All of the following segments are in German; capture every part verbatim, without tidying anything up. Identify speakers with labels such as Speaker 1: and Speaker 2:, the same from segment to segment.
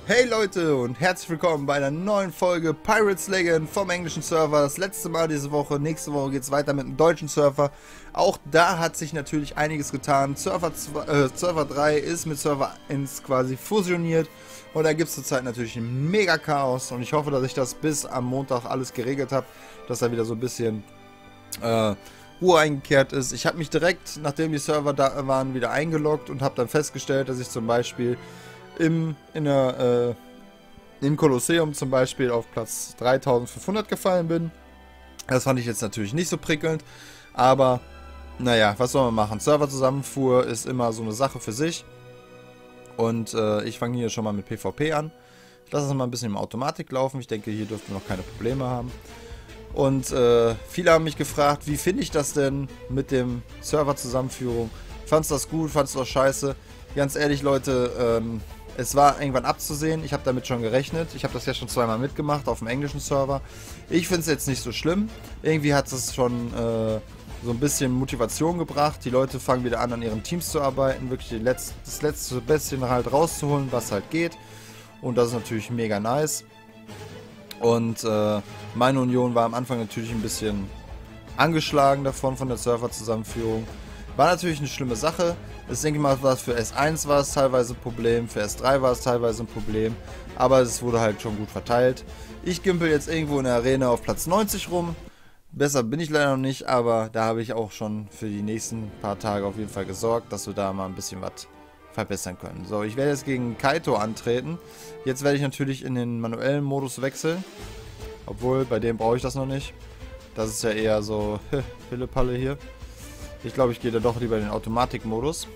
Speaker 1: Hey Leute und herzlich willkommen bei einer neuen Folge Pirates Legend vom englischen Server. Das letzte Mal diese Woche, nächste Woche geht es weiter mit dem deutschen Server. Auch da hat sich natürlich einiges getan. Server, zwei, äh, Server drei ist mit Server eins quasi fusioniert. Und da gibt es zurzeit natürlich ein mega Chaos. Und ich hoffe, dass ich das bis am Montag alles geregelt habe. Dass da wieder so ein bisschen äh, Ruhe eingekehrt ist. Ich habe mich direkt, nachdem die Server da waren, wieder eingeloggt und habe dann festgestellt, dass ich zum Beispiel Im, in der, äh, im Kolosseum zum Beispiel auf Platz dreitausendfünfhundert gefallen bin. Das fand ich jetzt natürlich nicht so prickelnd, aber naja, was soll man machen? Serverzusammenfuhr ist immer so eine Sache für sich und äh, ich fange hier schon mal mit PvP an. Ich lasse es mal ein bisschen im Automatik laufen, ich denke, hier dürften wir noch keine Probleme haben. Und äh, viele haben mich gefragt, wie finde ich das denn mit dem Serverzusammenführung? Fandst du das gut, fandst du das scheiße? Ganz ehrlich Leute, ähm, es war irgendwann abzusehen, ich habe damit schon gerechnet, ich habe das ja schon zweimal mitgemacht auf dem englischen Server. Ich finde es jetzt nicht so schlimm, irgendwie hat es schon äh, so ein bisschen Motivation gebracht, die Leute fangen wieder an, an ihren Teams zu arbeiten, wirklich die Letz-, das letzte Bisschen halt rauszuholen, was halt geht, und das ist natürlich mega nice. Und äh, meine Union war am Anfang natürlich ein bisschen angeschlagen davon, von der Serverzusammenführung. War natürlich eine schlimme Sache. Ich denke mal, was für S eins war es teilweise ein Problem, für S drei war es teilweise ein Problem, aber es wurde halt schon gut verteilt. Ich gimpel jetzt irgendwo in der Arena auf Platz neunzig rum. Besser bin ich leider noch nicht, aber da habe ich auch schon für die nächsten paar Tage auf jeden Fall gesorgt, dass wir da mal ein bisschen was verbessern können. So, ich werde jetzt gegen Kaito antreten. Jetzt werde ich natürlich in den manuellen Modus wechseln, obwohl bei dem brauche ich das noch nicht. Das ist ja eher so Pille-Palle hier. Ich glaube, ich gehe da doch lieber in den Automatikmodus.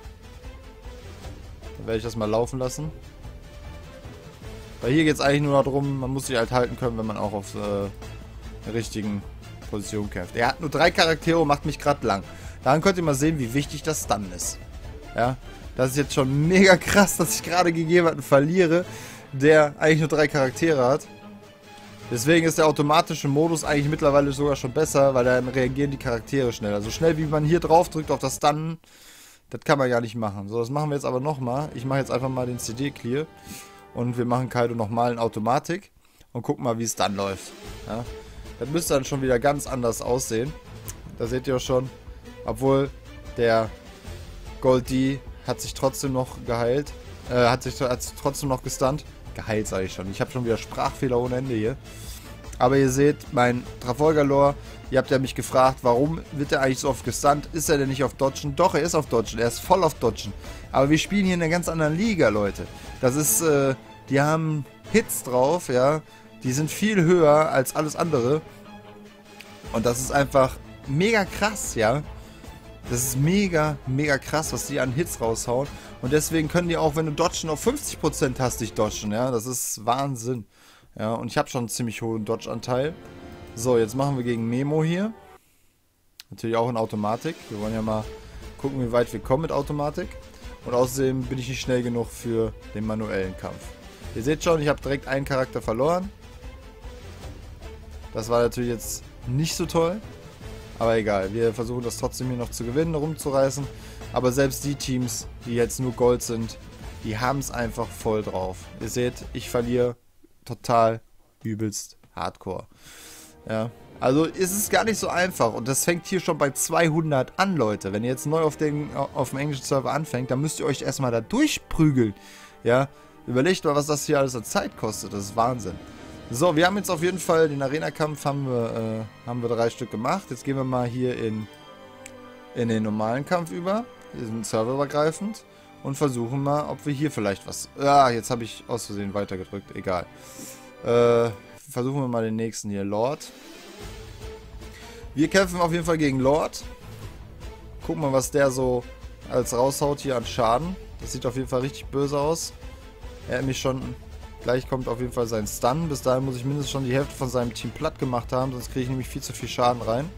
Speaker 1: Dann werde ich das mal laufen lassen. Weil hier geht es eigentlich nur darum, man muss sich halt halten können, wenn man auch auf äh, der richtigen Position kämpft. Er hat nur drei Charaktere und macht mich gerade lang. Daran könnt ihr mal sehen, wie wichtig das Stun ist. Ja, das ist jetzt schon mega krass, dass ich gerade gegen jemanden verliere, der eigentlich nur drei Charaktere hat. Deswegen ist der automatische Modus eigentlich mittlerweile sogar schon besser, weil dann reagieren die Charaktere schneller. So schnell wie man hier drauf drückt auf das Stun, das kann man gar nicht machen. So, das machen wir jetzt aber nochmal. Ich mache jetzt einfach mal den C D-Clear und wir machen Kaido nochmal in Automatik und gucken mal, wie es dann läuft. Ja, das müsste dann schon wieder ganz anders aussehen. Da seht ihr auch schon, obwohl der Gold D hat sich trotzdem noch geheilt, äh, hat sich, hat sich trotzdem noch gestunt. Geheilt, sage ich schon. Ich habe schon wieder Sprachfehler ohne Ende hier. Aber ihr seht, mein Trafalgar-Lore, ihr habt ja mich gefragt, warum wird er eigentlich so oft gestunt? Ist er denn nicht auf Dodgen? Doch, er ist auf Dodgen. Er ist voll auf Dodgen. Aber wir spielen hier in einer ganz anderen Liga, Leute. Das ist, äh, die haben Hits drauf, ja. Die sind viel höher als alles andere. Und das ist einfach mega krass, ja. Das ist mega, mega krass, was die an Hits raushauen. Und deswegen können die auch, wenn du Dodgen auf fünfzig Prozent hast, dich dodgen, ja. Das ist Wahnsinn. Ja, und ich habe schon einen ziemlich hohen Dodge-Anteil. So, jetzt machen wir gegen Memo hier. Natürlich auch in Automatik. Wir wollen ja mal gucken, wie weit wir kommen mit Automatik. Und außerdem bin ich nicht schnell genug für den manuellen Kampf. Ihr seht schon, ich habe direkt einen Charakter verloren. Das war natürlich jetzt nicht so toll. Aber egal, wir versuchen das trotzdem hier noch zu gewinnen, rumzureißen. Aber selbst die Teams, die jetzt nur Gold sind, die haben es einfach voll drauf. Ihr seht, ich verliere total übelst hardcore. Ja, also ist es gar nicht so einfach. Und das fängt hier schon bei zweihundert an, Leute. Wenn ihr jetzt neu auf, den, auf dem englischen Server anfängt, dann müsst ihr euch erstmal da durchprügeln. Ja, überlegt mal, was das hier alles an Zeit kostet. Das ist Wahnsinn. So, wir haben jetzt auf jeden Fall den Arena-Kampf, haben wir, äh, haben wir drei Stück gemacht. Jetzt gehen wir mal hier in, in den normalen Kampf über. Wir sind serverübergreifend. Und versuchen mal, ob wir hier vielleicht was... Ah, jetzt habe ich aus Versehen weitergedrückt. Egal. Äh, versuchen wir mal den nächsten hier. Lord. Wir kämpfen auf jeden Fall gegen Lord. Gucken mal, was der so als raushaut hier an Schaden. Das sieht auf jeden Fall richtig böse aus. Er hat mich schon... Gleich kommt auf jeden Fall sein Stun. Bis dahin muss ich mindestens schon die Hälfte von seinem Team platt gemacht haben, sonst kriege ich nämlich viel zu viel Schaden rein.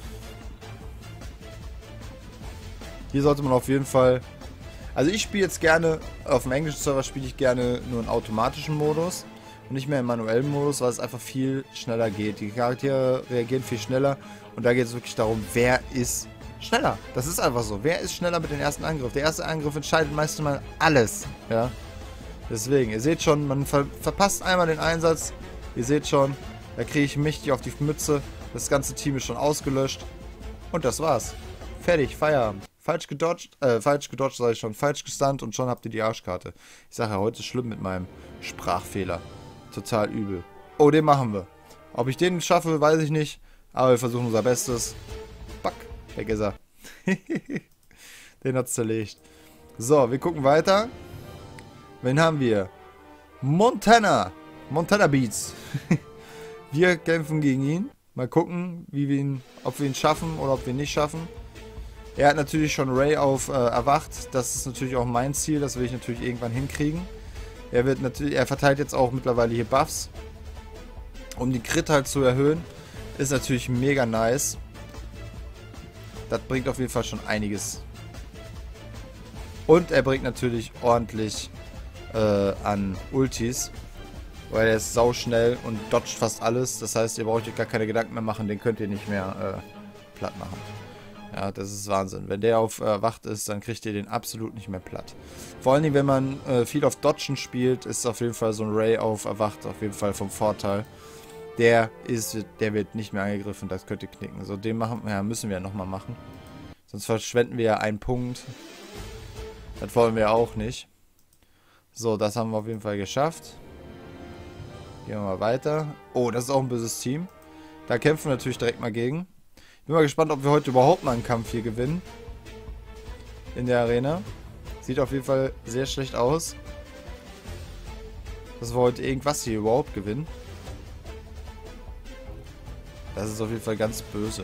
Speaker 1: Hier sollte man auf jeden Fall... Also ich spiele jetzt gerne, auf dem englischen Server spiele ich gerne nur in automatischen Modus und nicht mehr im manuellen Modus, weil es einfach viel schneller geht. Die Charaktere reagieren viel schneller und da geht es wirklich darum, wer ist schneller. Das ist einfach so. Wer ist schneller mit dem ersten Angriff? Der erste Angriff entscheidet meistens mal alles, ja. Deswegen, ihr seht schon, man ver verpasst einmal den Einsatz. Ihr seht schon, da kriege ich mächtig auf die Mütze. Das ganze Team ist schon ausgelöscht. Und das war's. Fertig, Feierabend. Falsch gedodged, äh, falsch gedodged, sag ich schon. Falsch gestunt und schon habt ihr die Arschkarte. Ich sage ja, heute ist schlimm mit meinem Sprachfehler. Total übel. Oh, den machen wir. Ob ich den schaffe, weiß ich nicht. Aber wir versuchen unser Bestes. Back, weg ist er. Den hat's zerlegt. So, wir gucken weiter. Wen haben wir? Montana. Montana Beats. Wir kämpfen gegen ihn. Mal gucken, wie wir ihn, ob wir ihn schaffen oder ob wir ihn nicht schaffen. Er hat natürlich schon Ray auf äh, erwacht. Das ist natürlich auch mein Ziel. Das will ich natürlich irgendwann hinkriegen. Er wird natürlich, er verteilt jetzt auch mittlerweile hier Buffs. Um die Crit halt zu erhöhen. Ist natürlich mega nice. Das bringt auf jeden Fall schon einiges. Und er bringt natürlich ordentlich äh, an Ultis. Weil er ist sauschnell und dodgt fast alles. Das heißt, ihr braucht euch gar keine Gedanken mehr machen. Den könnt ihr nicht mehr äh, platt machen. Ja, das ist Wahnsinn. Wenn der auf äh, Wacht ist, dann kriegt ihr den absolut nicht mehr platt. Vor allen Dingen, wenn man äh, viel auf Dodgen spielt, ist auf jeden Fall so ein Ray auf Erwacht auf jeden Fall vom Vorteil. Der ist, der wird nicht mehr angegriffen, das könnt ihr knicken. So, den machen, ja, müssen wir ja nochmal machen. Sonst verschwenden wir ja einen Punkt. Das wollen wir auch nicht. So, das haben wir auf jeden Fall geschafft. Gehen wir mal weiter. Oh, das ist auch ein böses Team. Da kämpfen wir natürlich direkt mal gegen. Bin mal gespannt, ob wir heute überhaupt mal einen Kampf hier gewinnen. In der Arena. Sieht auf jeden Fall sehr schlecht aus. Dass wir heute irgendwas hier überhaupt gewinnen. Das ist auf jeden Fall ganz böse.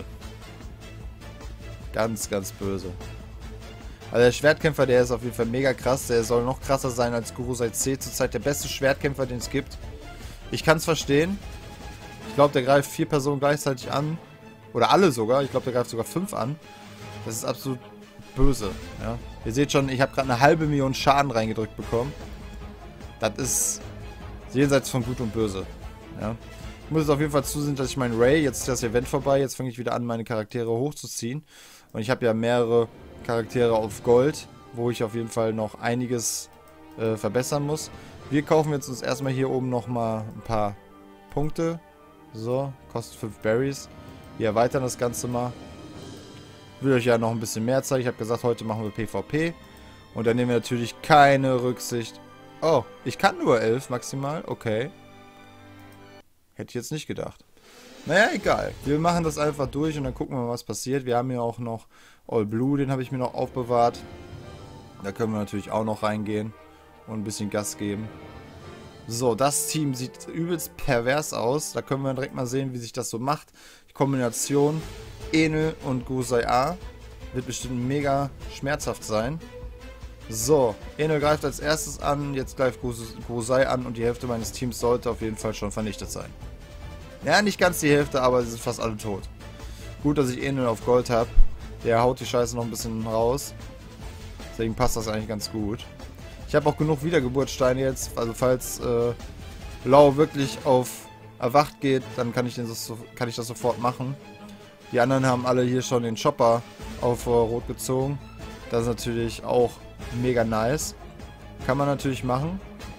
Speaker 1: Ganz, ganz böse. Also der Schwertkämpfer, der ist auf jeden Fall mega krass. Der soll noch krasser sein als Gurusei C. Zurzeit der beste Schwertkämpfer, den es gibt. Ich kann es verstehen. Ich glaube, der greift vier Personen gleichzeitig an. Oder alle sogar. Ich glaube, der greift sogar fünf an. Das ist absolut böse. Ja. Ihr seht schon, ich habe gerade eine halbe Million Schaden reingedrückt bekommen. Das ist jenseits von Gut und Böse. Ja. Ich muss jetzt auf jeden Fall zusehen, dass ich meinen Ray, jetzt ist das Event vorbei, jetzt fange ich wieder an, meine Charaktere hochzuziehen. Und ich habe ja mehrere Charaktere auf Gold, wo ich auf jeden Fall noch einiges äh, verbessern muss. Wir kaufen jetzt uns erstmal hier oben nochmal ein paar Punkte. So, kostet fünf Berries. Wir erweitern das Ganze mal. Ich will euch ja noch ein bisschen mehr zeigen. Ich habe gesagt, heute machen wir PvP. Und dann nehmen wir natürlich keine Rücksicht. Oh, ich kann nur elf maximal. Okay. Hätte ich jetzt nicht gedacht. Naja, egal. Wir machen das einfach durch und dann gucken wir mal, was passiert. Wir haben hier auch noch All Blue, den habe ich mir noch aufbewahrt. Da können wir natürlich auch noch reingehen und ein bisschen Gas geben. So, das Team sieht übelst pervers aus. Da können wir direkt mal sehen, wie sich das so macht. Die Kombination Enel und Gurusei A wird bestimmt mega schmerzhaft sein. So, Enel greift als erstes an, jetzt greift Gurusei an und die Hälfte meines Teams sollte auf jeden Fall schon vernichtet sein. Ja, nicht ganz die Hälfte, aber sie sind fast alle tot. Gut, dass ich Enel auf Gold habe. Der haut die Scheiße noch ein bisschen raus. Deswegen passt das eigentlich ganz gut. Ich habe auch genug Wiedergeburtssteine jetzt, also falls äh, Blau wirklich auf Erwacht geht, dann kann ich, den so, kann ich das sofort machen. Die anderen haben alle hier schon den Chopper auf äh, Rot gezogen. Das ist natürlich auch mega nice. Kann man natürlich machen.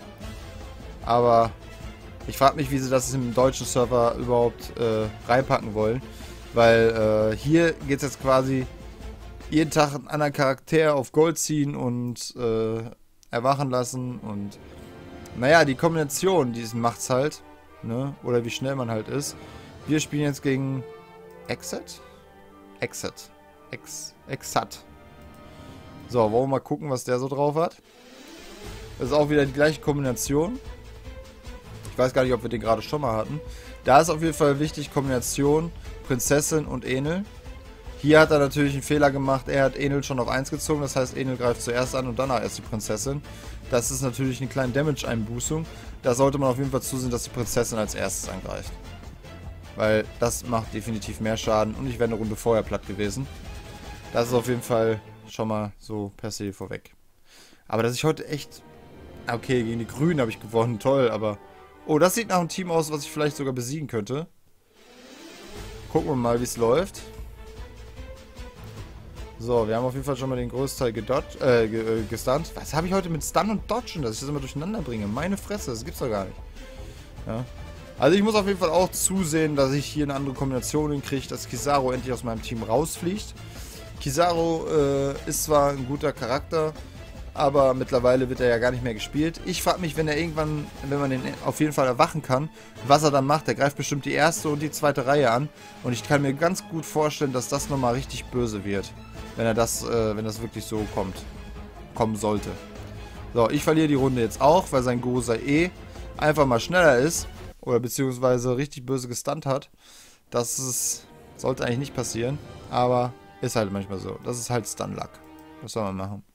Speaker 1: Aber ich frage mich, wie sie das im deutschen Server überhaupt äh, reinpacken wollen. Weil äh, hier geht es jetzt quasi jeden Tag einen anderen Charakter auf Gold ziehen und äh, erwachen lassen. Und naja, die Kombination, die macht's halt. Ne? Oder wie schnell man halt ist. Wir spielen jetzt gegen Exit? Exit. Ex Exat. So, wollen wir mal gucken, was der so drauf hat. Das ist auch wieder die gleiche Kombination. Ich weiß gar nicht, ob wir den gerade schon mal hatten. Da ist auf jeden Fall wichtig, Kombination Prinzessin und Enel. Hier hat er natürlich einen Fehler gemacht. Er hat Enel schon auf eins gezogen. Das heißt, Enel greift zuerst an und danach erst die Prinzessin. Das ist natürlich eine kleine Damage-Einbußung. Da sollte man auf jeden Fall zusehen, dass die Prinzessin als erstes angreift. Weil das macht definitiv mehr Schaden. Und ich wäre eine Runde vorher platt gewesen. Das ist auf jeden Fall schon mal so per se vorweg. Aber dass ich heute echt... Okay, gegen die Grünen habe ich gewonnen. Toll, aber... Oh, das sieht nach einem Team aus, was ich vielleicht sogar besiegen könnte. Gucken wir mal, wie es läuft. So, wir haben auf jeden Fall schon mal den Großteil gedodged, äh, ge, äh, gestunt. Was habe ich heute mit Stun und Dodgen, dass ich das immer durcheinander bringe? Meine Fresse, das gibt's doch gar nicht. Ja. Also ich muss auf jeden Fall auch zusehen, dass ich hier eine andere Kombination hinkriege, dass Kizaru endlich aus meinem Team rausfliegt. Kizaru äh, ist zwar ein guter Charakter, aber mittlerweile wird er ja gar nicht mehr gespielt. Ich frage mich, wenn er irgendwann, wenn man den auf jeden Fall erwachen kann, was er dann macht. Er greift bestimmt die erste und die zweite Reihe an. Und ich kann mir ganz gut vorstellen, dass das nochmal richtig böse wird. Wenn er das, äh, wenn das wirklich so kommt. Kommen sollte. So, ich verliere die Runde jetzt auch, weil sein Gurusei eh einfach mal schneller ist. Oder beziehungsweise richtig böse gestunt hat. Das ist, sollte eigentlich nicht passieren. Aber ist halt manchmal so. Das ist halt Stun-Luck. Was soll man machen?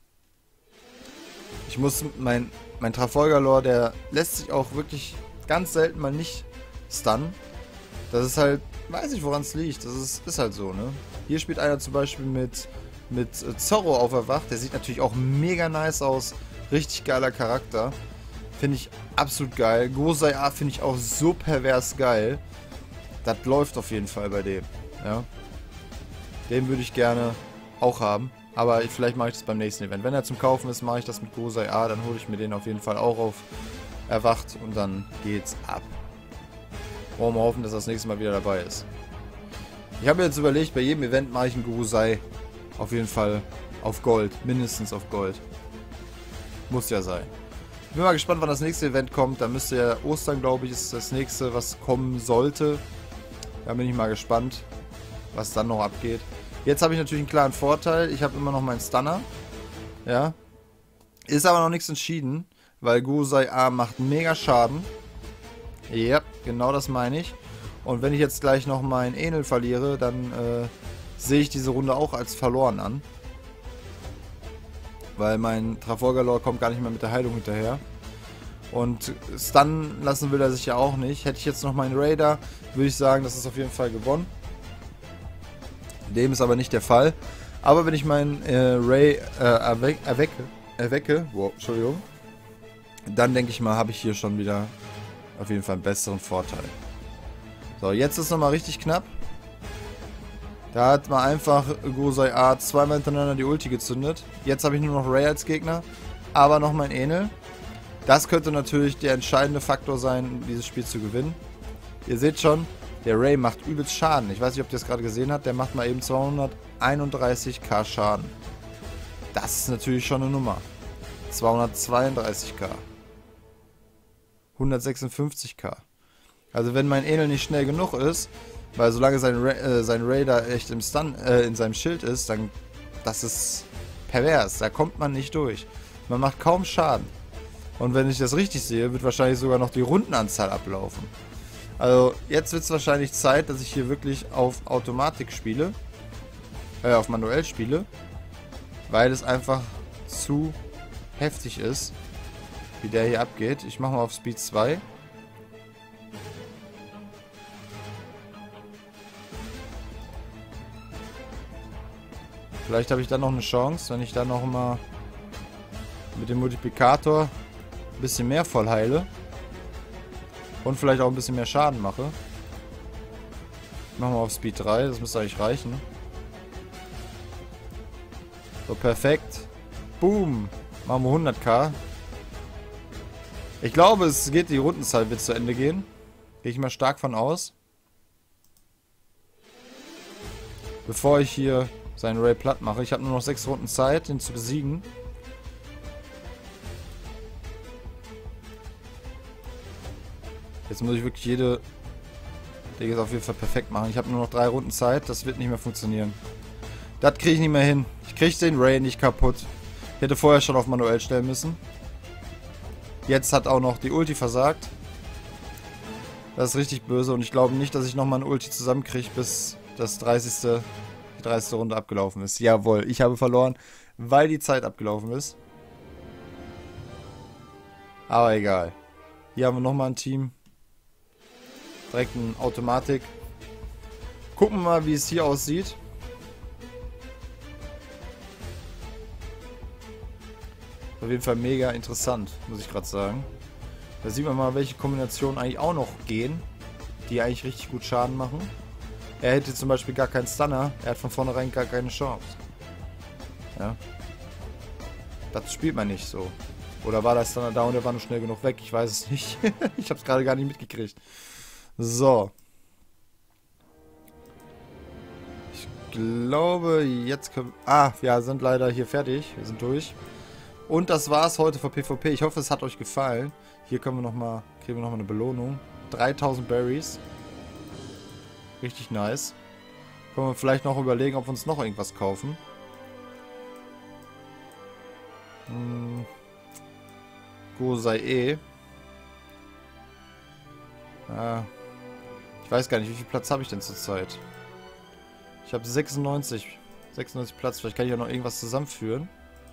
Speaker 1: Ich muss, mein, mein Trafalgar-Lore, der lässt sich auch wirklich ganz selten mal nicht stunnen. Das ist halt, weiß ich woran es liegt, das ist, ist halt so, ne. Hier spielt einer zum Beispiel mit, mit Zorro auferwacht, der sieht natürlich auch mega nice aus, richtig geiler Charakter. Finde ich absolut geil. Gurusei A finde ich auch so pervers geil. Das läuft auf jeden Fall bei dem, ja. Den würde ich gerne auch haben. Aber ich, vielleicht mache ich das beim nächsten Event. Wenn er zum Kaufen ist, mache ich das mit Gurusei A. Dann hole ich mir den auf jeden Fall auch auf erwacht. Und dann geht's ab. Wollen wir hoffen, dass er das nächste Mal wieder dabei ist. Ich habe jetzt überlegt, bei jedem Event mache ich einen Gurusei auf jeden Fall auf Gold. Mindestens auf Gold. Muss ja sein. Ich bin mal gespannt, wann das nächste Event kommt. Da müsste ja Ostern, glaube ich, ist das nächste, was kommen sollte. Da bin ich mal gespannt, was dann noch abgeht. Jetzt habe ich natürlich einen klaren Vorteil. Ich habe immer noch meinen Stunner. Ja. Ist aber noch nichts entschieden, weil Gurusei A macht mega Schaden. Ja, genau das meine ich. Und wenn ich jetzt gleich noch meinen Enel verliere, dann äh, sehe ich diese Runde auch als verloren an. Weil mein Trafalgar-Lore kommt gar nicht mehr mit der Heilung hinterher. Und stunnen lassen will er sich ja auch nicht. Hätte ich jetzt noch meinen Raider, würde ich sagen, das ist auf jeden Fall gewonnen. Dem ist aber nicht der Fall. Aber wenn ich meinen äh, Ray äh, erwe erwecke, erwecke, wow, Entschuldigung, dann denke ich mal, habe ich hier schon wieder auf jeden Fall einen besseren Vorteil. So, jetzt ist es nochmal richtig knapp. Da hat man einfach Gurusei A zweimal hintereinander die Ulti gezündet. Jetzt habe ich nur noch Ray als Gegner, aber noch mein Enel. Das könnte natürlich der entscheidende Faktor sein, dieses Spiel zu gewinnen. Ihr seht schon, der Ray macht übelst Schaden. Ich weiß nicht, ob ihr das gerade gesehen habt. Der macht mal eben zweihunderteinunddreißigtausend Schaden. Das ist natürlich schon eine Nummer. zweihundertzweiunddreißigtausend. hundertsechsundfünfzigtausend. Also wenn mein Enel nicht schnell genug ist, weil solange sein, Ra äh, sein Raider echt im Stun, äh, in seinem Schild ist, dann das ist pervers. Da kommt man nicht durch. Man macht kaum Schaden. Und wenn ich das richtig sehe, wird wahrscheinlich sogar noch die Rundenanzahl ablaufen. Also jetzt wird es wahrscheinlich Zeit, dass ich hier wirklich auf Automatik spiele. Äh, auf manuell spiele. Weil es einfach zu heftig ist, wie der hier abgeht. Ich mache mal auf Speed zwei. Vielleicht habe ich dann noch eine Chance, wenn ich dann noch mal mit dem Multiplikator ein bisschen mehr voll heile. Und vielleicht auch ein bisschen mehr Schaden mache. Machen wir auf Speed drei, das müsste eigentlich reichen. So, perfekt. Boom. Machen wir hunderttausend. Ich glaube, es geht, die Rundenzahl wird zu Ende gehen. Gehe ich mal stark von aus. Bevor ich hier seinen Ray platt mache. Ich habe nur noch sechs Runden Zeit, ihn zu besiegen. Jetzt muss ich wirklich jede Dinge auf jeden Fall perfekt machen. Ich habe nur noch drei Runden Zeit. Das wird nicht mehr funktionieren. Das kriege ich nicht mehr hin. Ich kriege den Ray nicht kaputt. Ich hätte vorher schon auf manuell stellen müssen. Jetzt hat auch noch die Ulti versagt. Das ist richtig böse. Und ich glaube nicht, dass ich nochmal eine Ulti zusammenkriege, bis das dreißigste die dreißigste Runde abgelaufen ist. Jawohl, ich habe verloren, weil die Zeit abgelaufen ist. Aber egal. Hier haben wir nochmal ein Team. Direkt eine Automatik. Gucken wir mal, wie es hier aussieht. Auf jeden Fall mega interessant, muss ich gerade sagen. Da sieht man mal, welche Kombinationen eigentlich auch noch gehen, die eigentlich richtig gut Schaden machen. Er hätte zum Beispiel gar keinen Stunner. Er hat von vornherein gar keine Chance. Ja. Das spielt man nicht so. Oder war das dann da und der war nur schnell genug weg? Ich weiß es nicht. Ich habe es gerade gar nicht mitgekriegt. So. Ich glaube, jetzt können... Ah, wir sind leider hier fertig. Wir sind durch. Und das war's heute für PvP. Ich hoffe, es hat euch gefallen. Hier können wir noch mal, kriegen wir nochmal eine Belohnung. dreitausend Berries. Richtig nice. Können wir vielleicht noch überlegen, ob wir uns noch irgendwas kaufen. Hm. Gosei. Ah. Ich weiß gar nicht, wie viel Platz habe ich denn zurzeit? Ich habe sechsundneunzig. sechsundneunzig Platz. Vielleicht kann ich ja noch irgendwas zusammenführen.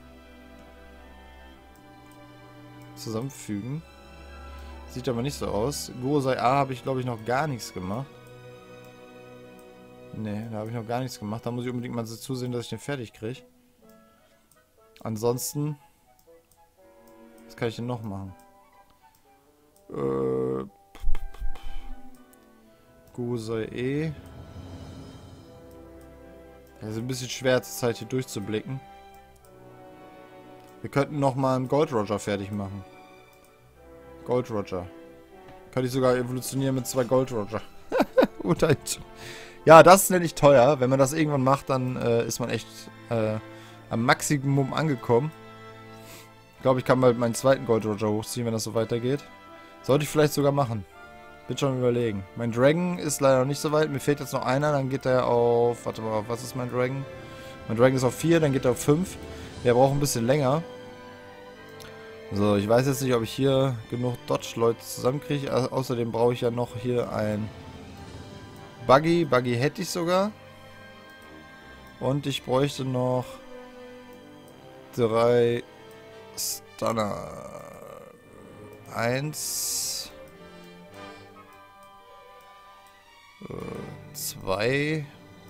Speaker 1: Zusammenfügen. Sieht aber nicht so aus. Gosei A habe ich, glaube ich, noch gar nichts gemacht. Ne, da habe ich noch gar nichts gemacht. Da muss ich unbedingt mal so zusehen, dass ich den fertig kriege. Ansonsten... Was kann ich denn noch machen? Äh... Gosei E. Das ist ein bisschen schwer zur Zeit hier durchzublicken. Wir könnten noch mal einen Gold Roger fertig machen. Gold Roger. Könnte ich sogar evolutionieren mit zwei Gold Roger. Ja, das nenne ich teuer. Wenn man das irgendwann macht, dann äh, ist man echt äh, am Maximum angekommen. Ich glaube, ich kann mal meinen zweiten Gold Roger hochziehen, wenn das so weitergeht. Sollte ich vielleicht sogar machen. Bin schon überlegen. Mein Dragon ist leider noch nicht so weit. Mir fehlt jetzt noch einer, dann geht er auf... Warte mal, was ist mein Dragon? Mein Dragon ist auf vier, dann geht er auf fünf. Der braucht ein bisschen länger. So, ich weiß jetzt nicht, ob ich hier genug Dodge-Leute zusammenkriege. Au außerdem brauche ich ja noch hier ein Buggy. Buggy hätte ich sogar. Und ich bräuchte noch drei Stunner. Eins. Äh, zwei.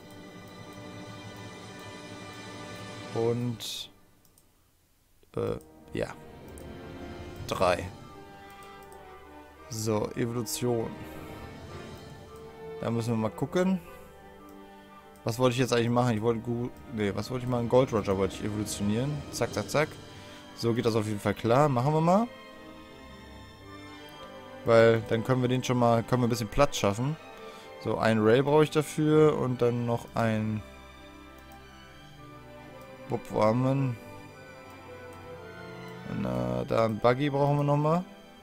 Speaker 1: Und äh, ja. Drei. So, Evolution. Da müssen wir mal gucken. Was wollte ich jetzt eigentlich machen? Ich wollte gut. Ne, was wollte ich machen? Gold Roger wollte ich evolutionieren. Zack, zack, zack. So geht das auf jeden Fall klar. Machen wir mal. Weil dann können wir den schon mal. Können wir ein bisschen Platz schaffen. So, ein Ray brauche ich dafür. Und dann noch ein. Bob, wo haben wir ihn? Na, da ein Buggy brauchen wir nochmal.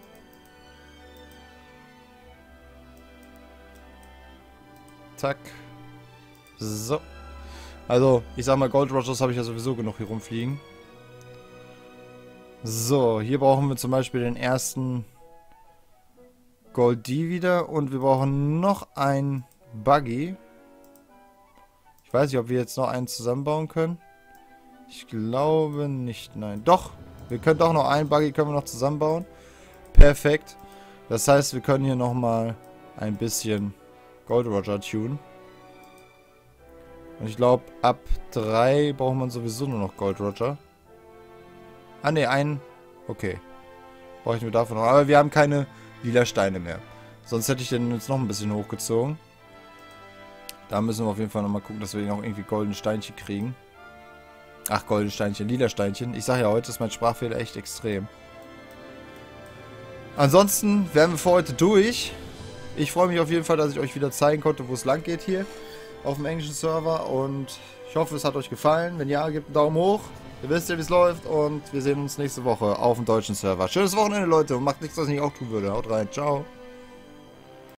Speaker 1: Zack. So. Also, ich sag mal, Gold Rogers habe ich ja sowieso genug hier rumfliegen. So, hier brauchen wir zum Beispiel den ersten Gold D wieder. Und wir brauchen noch ein Buggy. Ich weiß nicht, ob wir jetzt noch einen zusammenbauen können. Ich glaube nicht, nein. Doch, wir können doch noch einen Buggy können wir noch zusammenbauen. Perfekt. Das heißt, wir können hier nochmal ein bisschen Gold Roger tunen. Und ich glaube, ab drei braucht man sowieso nur noch Gold Roger. Ah ne, einen. Okay. Brauche ich nur davon noch. Aber wir haben keine lila Steine mehr. Sonst hätte ich den jetzt noch ein bisschen hochgezogen. Da müssen wir auf jeden Fall nochmal gucken, dass wir noch irgendwie goldene Steinchen kriegen. Ach, goldene Steinchen, lila Steinchen. Ich sage ja, heute ist mein Sprachfehler echt extrem. Ansonsten wären wir für heute durch. Ich freue mich auf jeden Fall, dass ich euch wieder zeigen konnte, wo es lang geht hier auf dem englischen Server. Und ich hoffe, es hat euch gefallen. Wenn ja, gebt einen Daumen hoch. Ihr wisst ja, wie es läuft. Und wir sehen uns nächste Woche auf dem deutschen Server. Schönes Wochenende, Leute. Und macht nichts, was ich nicht auch tun würde. Haut rein. Ciao.